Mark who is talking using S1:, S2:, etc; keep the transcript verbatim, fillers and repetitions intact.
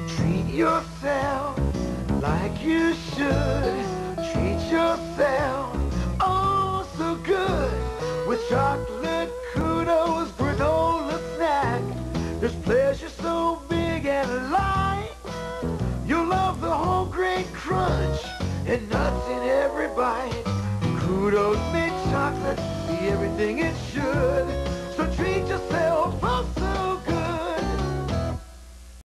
S1: Treat yourself like you should. Treat yourself oh so good. With chocolate kudos granola snack, there's pleasure so big and light. You'll love the whole grain crunch and nuts in every bite. Kudos made chocolate be everything it should. So treat